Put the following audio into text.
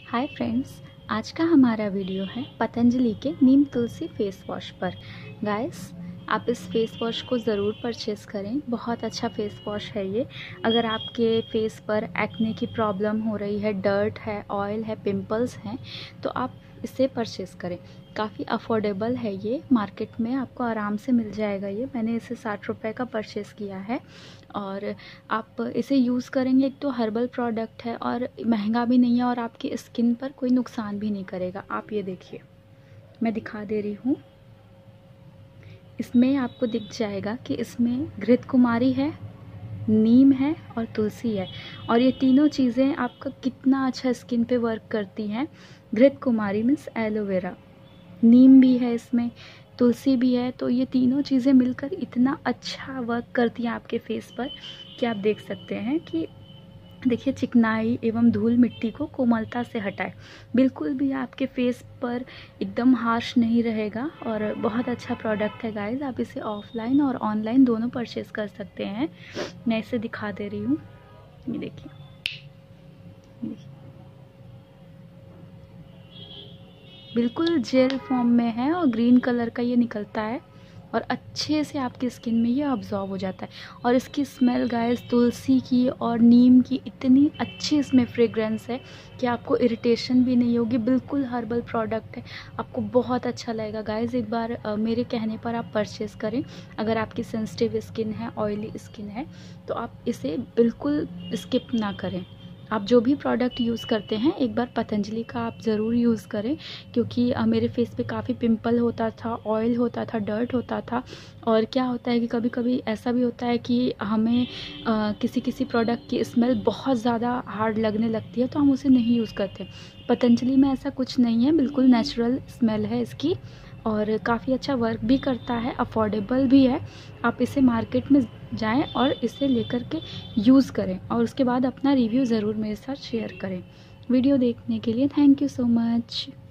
Hi friends, आज का हमारा वीडियो है पतंजलि के नीम तुलसी फेस वॉश पर। गाइस, आप इस फेस वॉश को ज़रूर परचेस करें। बहुत अच्छा फेस वॉश है ये। अगर आपके फेस पर एक्ने की प्रॉब्लम हो रही है, डर्ट है, ऑयल है, पिंपल्स हैं, तो आप इसे परचेस करें। काफ़ी अफोर्डेबल है ये, मार्केट में आपको आराम से मिल जाएगा ये। मैंने इसे 60 रुपये का परचेस किया है और आप इसे यूज़ करेंगे। एक तो हर्बल प्रोडक्ट है और महंगा भी नहीं है और आपकी स्किन पर कोई नुकसान भी नहीं करेगा। आप ये देखिए, मैं दिखा दे रही हूँ। इसमें आपको दिख जाएगा कि इसमें घृत कुमारी है, नीम है और तुलसी है। और ये तीनों चीज़ें आपका कितना अच्छा स्किन पे वर्क करती हैं। घृत कुमारी मीन्स एलोवेरा, नीम भी है इसमें, तुलसी भी है। तो ये तीनों चीज़ें मिलकर इतना अच्छा वर्क करती हैं आपके फेस पर कि आप देख सकते हैं कि देखिए, चिकनाई एवं धूल मिट्टी को कोमलता से हटाए। बिल्कुल भी आपके फेस पर एकदम हार्श नहीं रहेगा और बहुत अच्छा प्रोडक्ट है गाइस। आप इसे ऑफलाइन और ऑनलाइन दोनों परचेज़ कर सकते हैं। मैं इसे दिखा दे रही हूँ, ये देखिए। बिल्कुल जेल फॉर्म में है और ग्रीन कलर का ये निकलता है और अच्छे से आपकी स्किन में ये अब्जॉर्ब हो जाता है। और इसकी स्मेल गाइस, तुलसी की और नीम की इतनी अच्छी इसमें फ्रेग्रेंस है कि आपको इरिटेशन भी नहीं होगी। बिल्कुल हर्बल प्रोडक्ट है, आपको बहुत अच्छा लगेगा गाइस। एक बार मेरे कहने पर आप परचेज़ करें। अगर आपकी सेंसिटिव स्किन है, ऑयली स्किन है, तो आप इसे बिल्कुल स्किप ना करें। आप जो भी प्रोडक्ट यूज़ करते हैं, एक बार पतंजलि का आप ज़रूर यूज़ करें, क्योंकि मेरे फेस पे काफ़ी पिंपल होता था, ऑयल होता था, डर्ट होता था। और क्या होता है कि कभी कभी ऐसा भी होता है कि हमें किसी किसी प्रोडक्ट की स्मेल बहुत ज़्यादा हार्ड लगने लगती है, तो हम उसे नहीं यूज़ करते। पतंजलि में ऐसा कुछ नहीं है, बिल्कुल नेचुरल स्मेल है इसकी और काफ़ी अच्छा वर्क भी करता है, अफोर्डेबल भी है। आप इसे मार्केट में जाएं और इसे लेकर के यूज़ करें और उसके बाद अपना रिव्यू ज़रूर मेरे साथ शेयर करें। वीडियो देखने के लिए थैंक यू सो मच।